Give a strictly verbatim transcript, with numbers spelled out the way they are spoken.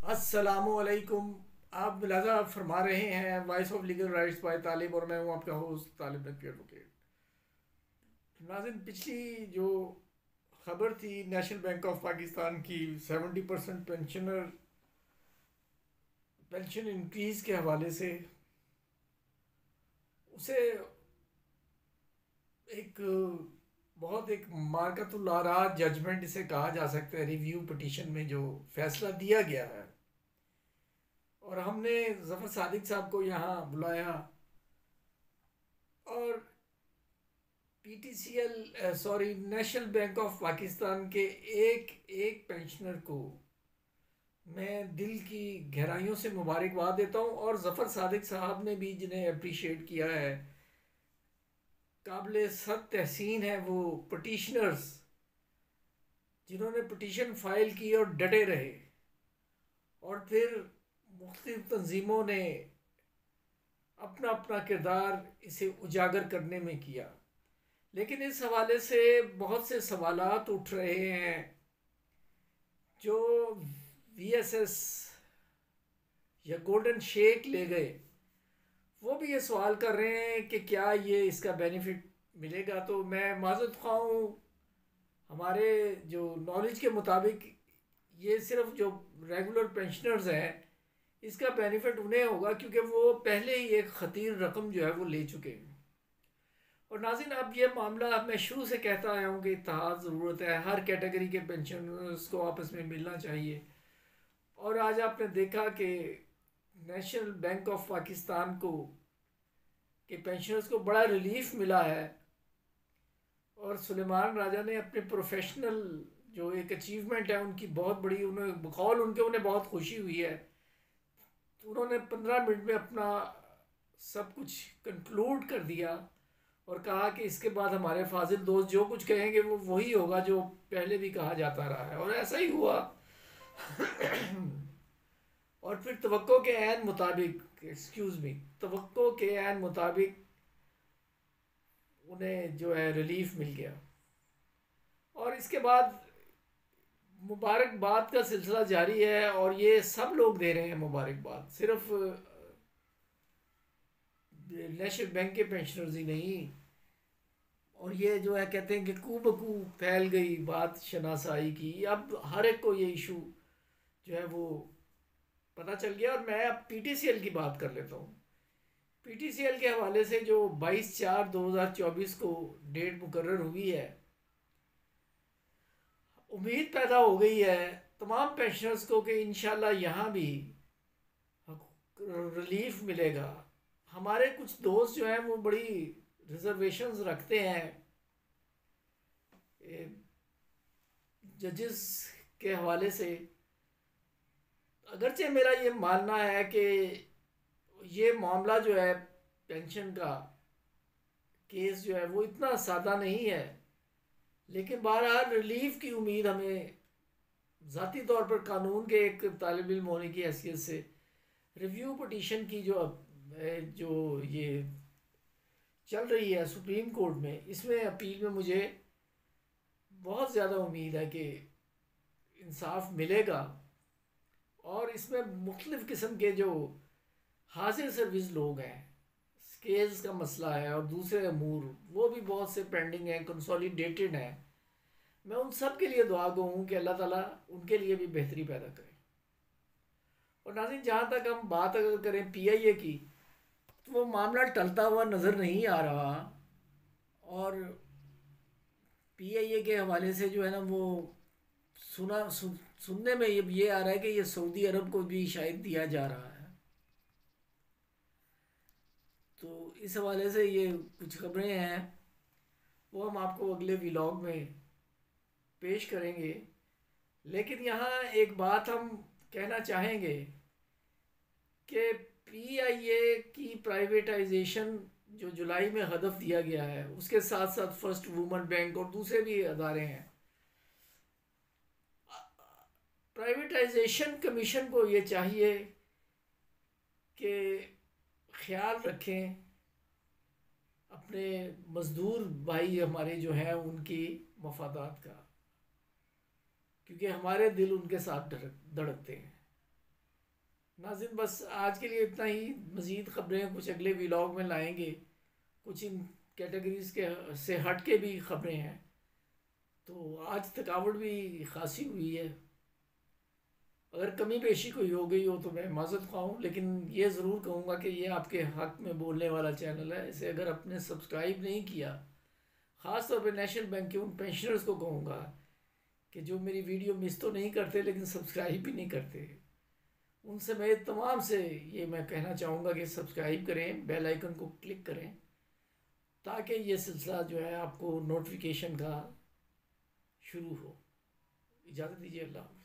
अस्सलामुअलैकुम। आप मुलाजा फरमा रहे हैं voice of legal rights by Talib और मैं हूं आपका होस्ट तालिब नकी एडवोकेट। नाज़रीन, पिछली जो खबर थी नेशनल बैंक ऑफ पाकिस्तान की seventy percent pensioner pension increase के हवाले से, उसे एक बहुत एक मार्कतुल आरा जजमेंट इसे कहा जा सकता है, रिव्यू पिटीशन में जो फैसला दिया गया है। और हमने ज़फ़र सादिक साहब को यहाँ बुलाया और PTCL sorry national bank of Pakistan के एक एक पेंशनर को मैं दिल की गहराइयों से मुबारकबाद देता हूँ। और ज़फ़र सादिक साहब ने भी जिन्हें अप्रिशिएट किया है, काबिल सद तहसीन है वो पटिशनर्स जिन्होंने पटिशन फाइल की और डटे रहे, और फिर मुख्तलिफ तंजीमों ने अपना अपना किरदार इसे उजागर करने में किया। लेकिन इस हवाले से बहुत से सवालात उठ रहे हैं। जो वीएसएस या गोल्डन शेक ले गए, वो भी ये सवाल कर रहे हैं कि क्या ये इसका बेनिफिट मिलेगा। तो मैं माज़रत ख़्वाह हूँ, हमारे जो नॉलेज के मुताबिक ये सिर्फ जो रेगुलर पेंशनर्स हैं इसका बेनिफिट उन्हें होगा, क्योंकि वो पहले ही एक ख़तीर रकम जो है वो ले चुके हैं। और नाज़रीन, अब ये मामला मैं शुरू से कहता आया हूँ कि इत्तेहाद ज़रूरत है, हर कैटेगरी के पेंशनर्स को आपस में मिलना चाहिए। और आज आपने देखा कि नेशनल बैंक ऑफ पाकिस्तान को के पेंशनर्स को बड़ा रिलीफ मिला है, और सुलेमान राजा ने अपने प्रोफेशनल जो एक अचीवमेंट है उनकी बहुत बड़ी, उन्हें बकौल उनके उन्हें बहुत खुशी हुई है। तो उन्होंने पंद्रह मिनट में अपना सब कुछ कंक्लूड कर दिया और कहा कि इसके बाद हमारे फाजिल दोस्त जो कुछ कहेंगे वो वही होगा जो पहले भी कहा जाता रहा है, और ऐसा ही हुआ। और फिर तवक्को के ऐन मुताबिक एक्सक्यूज़ मी तवक्को के ऐन मुताबिक उन्हें जो है रिलीफ मिल गया। और इसके बाद मुबारकबाद का सिलसिला जारी है, और ये सब लोग दे रहे हैं मुबारकबाद, सिर्फ नेशनल बैंक के पेंशनर्स ही नहीं। और ये जो है कहते हैं कि कू बकू फैल गई बात शनासाई की, अब हर एक को ये इशू जो है वो पता चल गया। और मैं अब पीटीसीएल की बात कर लेता हूँ। पीटीसीएल के हवाले से जो बाईस चार दो हज़ार चौबीस को डेट मुकर्रर हुई है, उम्मीद पैदा हो गई है तमाम पेंशनर्स को कि इंशाल्लाह यहाँ भी रिलीफ मिलेगा। हमारे कुछ दोस्त जो हैं वो बड़ी रिजर्वेशंस रखते हैं जजेस के हवाले से। अगरचे मेरा ये मानना है कि ये मामला जो है पेंशन का केस जो है वो इतना सादा नहीं है, लेकिन बहरहाल रिलीफ की उम्मीद हमें ज़ाती तौर पर कानून के एक तालिब इल्म होने की हैसियत से रिव्यू पटिशन की जो जो ये चल रही है सुप्रीम कोर्ट में, इसमें अपील में मुझे बहुत ज़्यादा उम्मीद है कि इंसाफ मिलेगा। और इसमें मुख्तलिफ़ किस्म के जो हाजिर सर्विस लोग हैं, स्केल्स का मसला है और दूसरे अमूर वो भी बहुत से पेंडिंग हैं, कंसोलिडेटेड हैं। मैं उन सब के लिए दुआ गो हूँ कि अल्लाह ताला उनके लिए भी बेहतरी पैदा करे। और नाज़रीन, जहाँ तक हम बात अगर करें पीआईए की, तो वो मामला टलता हुआ नज़र नहीं आ रहा। और पीआईए के हवाले से जो है ना वो सुना सुन, सुनने में ये ये आ रहा है कि ये सऊदी अरब को भी शायद दिया जा रहा है। तो इस हवाले से ये कुछ खबरें हैं, वो हम आपको अगले व्लॉग में पेश करेंगे। लेकिन यहाँ एक बात हम कहना चाहेंगे कि पीआईए की प्राइवेटाइजेशन जो जुलाई में हदफ दिया गया है, उसके साथ साथ फर्स्ट वुमन बैंक और दूसरे भी अदारे हैं, प्राइवेटाइजेशन कमीशन को ये चाहिए कि ख्याल रखें अपने मज़दूर भाई हमारे जो हैं उनकी मफादात का, क्योंकि हमारे दिल उनके साथ धड़कते हैं। नाज़रीन बस आज के लिए इतना ही। मज़ीद ख़बरें कुछ अगले व्लॉग में लाएंगे, कुछ इन कैटेगरीज़ के से हट के भी ख़बरें हैं। तो आज थकावट भी खासी हुई है, अगर कमी पेशी कोई हो गई हो तो मैं माज़रत ख़्वाह हूँ, लेकिन ये ज़रूर कहूँगा कि ये आपके हक़ में बोलने वाला चैनल है। इसे अगर आपने सब्सक्राइब नहीं किया, ख़ास तौर पे नेशनल बैंक के उन पेंशनर्स को कहूँगा कि जो मेरी वीडियो मिस तो नहीं करते लेकिन सब्सक्राइब भी नहीं करते, उनसे मैं तमाम से ये मैं कहना चाहूँगा कि सब्सक्राइब करें, बेल आइकन को क्लिक करें, ताकि ये सिलसिला जो है आपको नोटिफिकेशन का शुरू हो। इजाज़त दीजिए, अल्लाह।